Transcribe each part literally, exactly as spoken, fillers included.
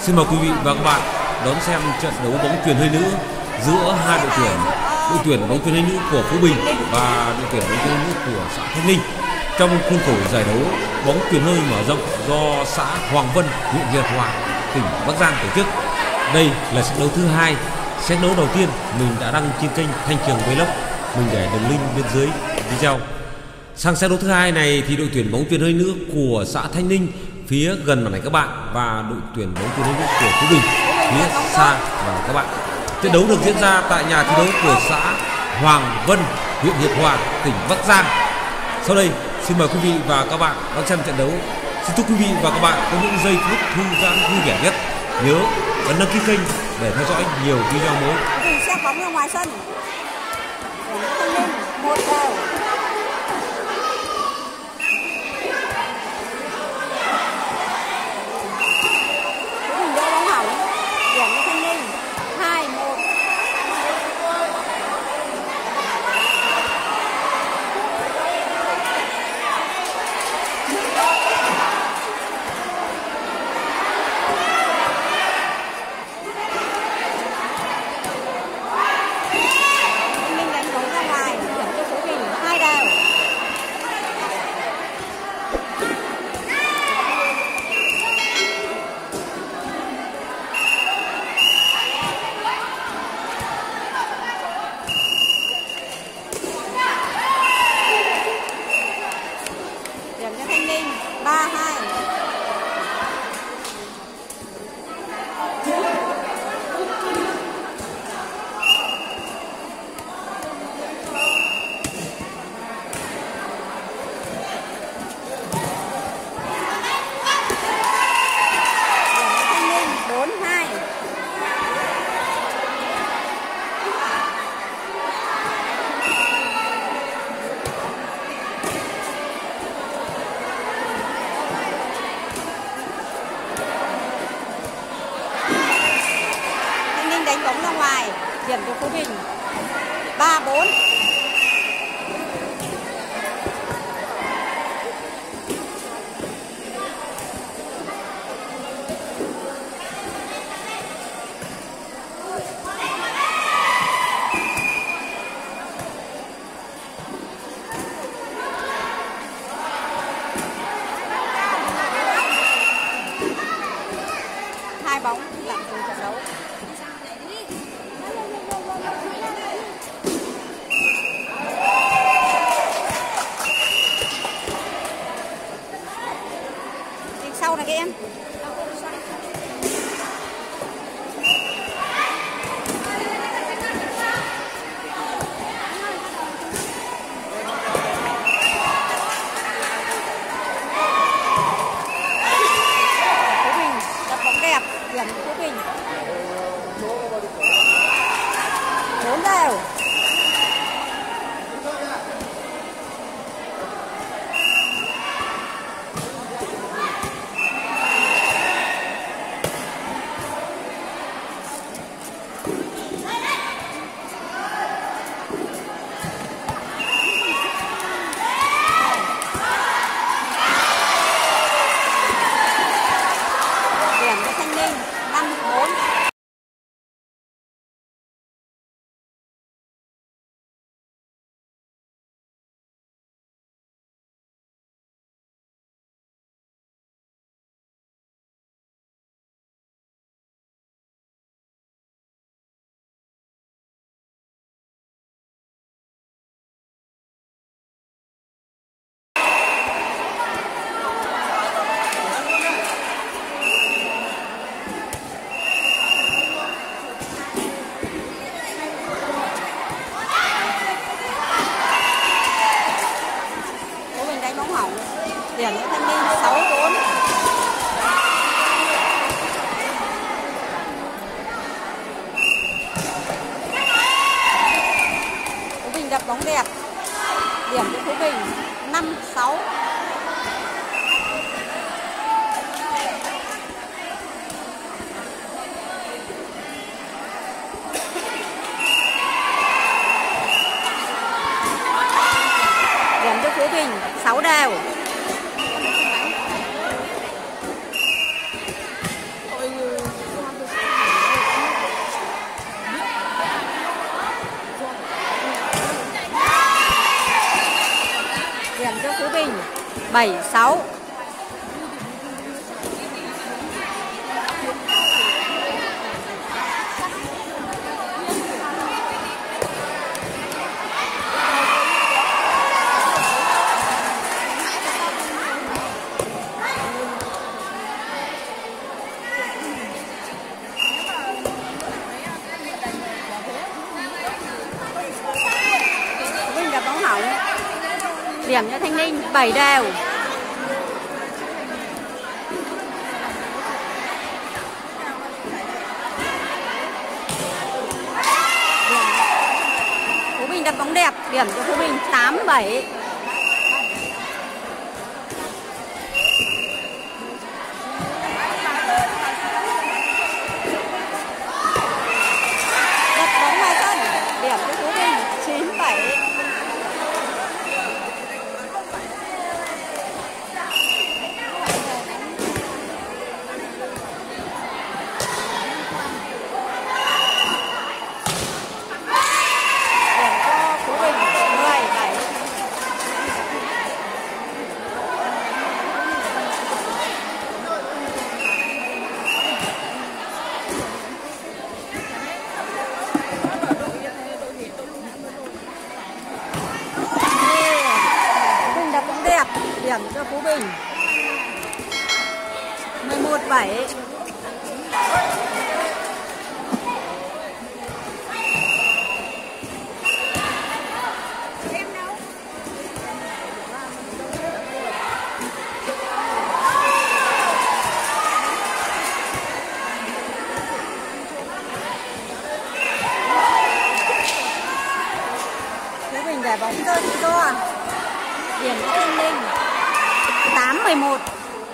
Xin mời quý vị và các bạn đón xem trận đấu bóng chuyền hơi nữ giữa hai đội tuyển, đội tuyển bóng chuyền hơi nữ của Phú Bình và đội tuyển bóng chuyền hơi nữ của xã Thanh Ninh trong khuôn khổ giải đấu bóng chuyền hơi mở rộng do xã Hoàng Vân, huyện Hiệp Hòa, tỉnh Bắc Giang tổ chức. Đây là trận đấu thứ hai. Trận đấu đầu tiên mình đã đăng trên kênh Thanh Trường Vlog, mình để đường link bên dưới video. Sang trận đấu thứ hai này thì đội tuyển bóng chuyền hơi nữ của xã Thanh Ninh phía gần màn ảnh các bạn và đội tuyển bóng chuyền hơi nữ của Phú Bình phía xa màn ảnh các bạn. Trận đấu được diễn ra tại nhà thi đấu của xã Hoàng Vân, huyện Hiệp Hòa, tỉnh Bắc Giang. Sau đây xin mời quý vị và các bạn đón xem trận đấu. Xin chúc quý vị và các bạn có những giây phút thư giãn vui vẻ nhất. Nhớ ấn đăng ký kênh để theo dõi nhiều video mới. Xe bóng ra ngoài sân. Thanh Ninh một đều. ba hai. bốn hai. Đánh bóng ra ngoài, điểm của Phú Bình ba bốn. Hai bóng tạm dừng trận đấu. Sau này các em. Phú Bình đập bóng đẹp, điểm Phú Bình bốn đều. Điểm Thanh Ninh sáu bốn. Phú Bình đập bóng đẹp, điểm cho Phú Bình năm sáu. Điểm cho Phú Bình sáu đều. Ôi bảy sáu. Điểm cho Thanh Ninh bảy đều. Phú Bình đập bóng đẹp, điểm cho Phú Bình tám bảy. Đập bóng ngoài sân, điểm cho Phú Bình chín bảy. Điểm cho Phú Bình mười một bảy. Phú Bình để bóng rơi tự do. Điểm cho Thanh Ninh tám mười một.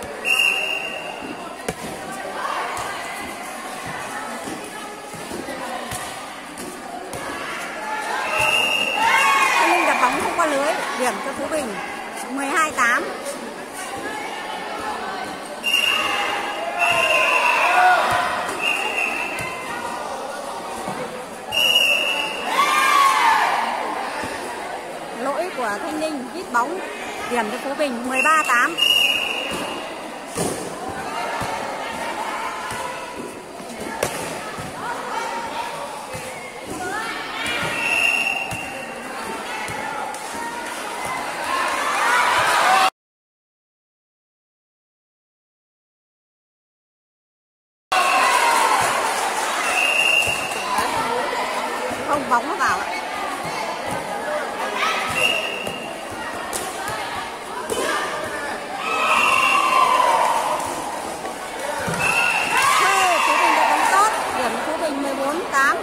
Thanh Ninh đập bóng không qua lưới, điểm cho Phú Bình mười hai tám. Lỗi của Thanh Ninh hít bóng, điểm cho Phú Bình mười ba tám. Không, bóng nó vào ạ. mười bốn tám.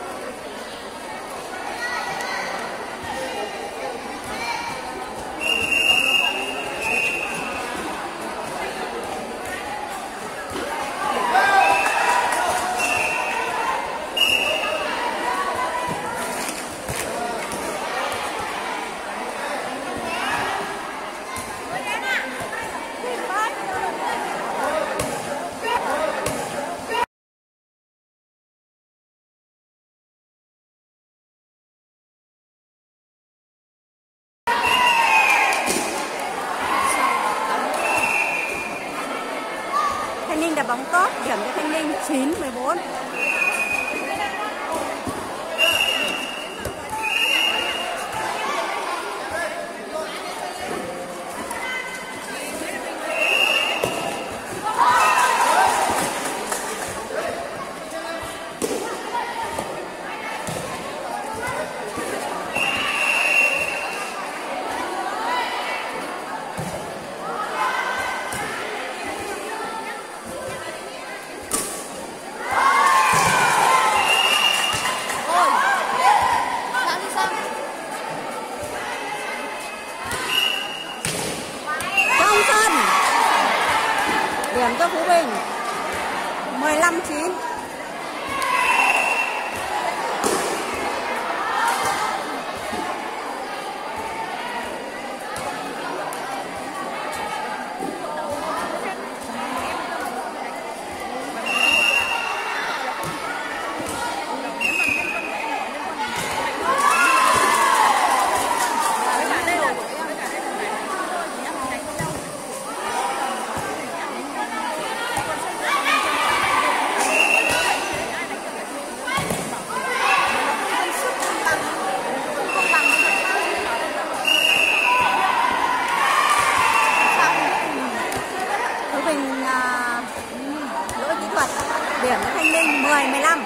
Thanh Ninh đập bóng tốt, điểm cho Thanh Ninh chín mười bốn. Điểm cho Phú Bình mười lăm chín. điểm cho Thanh Ninh mười mười lăm.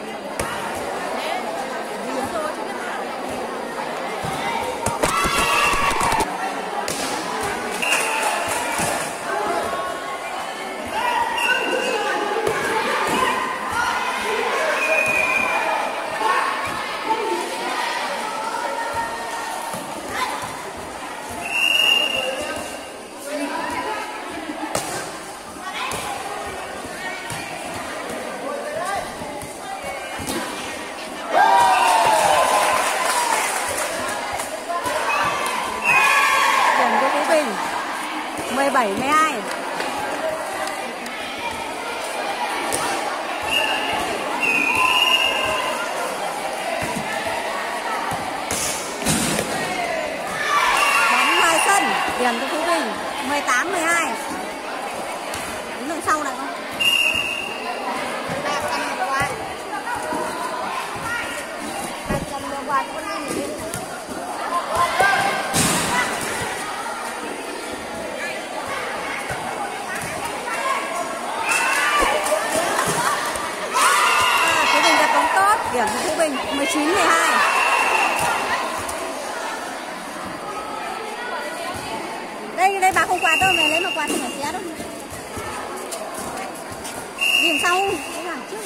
mười bảy mười hai. Bóng ngoài sân, điểm cho Phú Bình mười tám mười hai. Đứng đằng sau này không? Điểm của Phú Bình mười chín mười hai. Đây đây bà không quạt đâu, này lấy mà quạt thì phải xé đâu. Điểm sau, cái làm trước.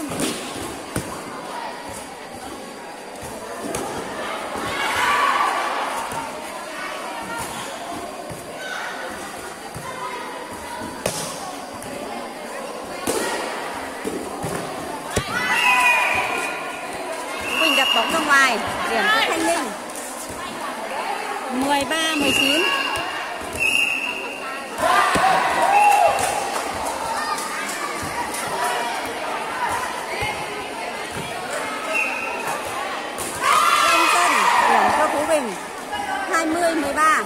Đập bóng ra ngoài, điểm cho Thanh Ninh mười ba mười chín. Trong sân, điểm cho Phú Bình hai mươi mười ba.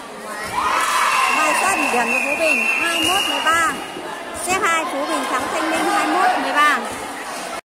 Điểm của Phú Bình hai mươi mốt mười ba. Xếp hai Phú Bình thắng Thanh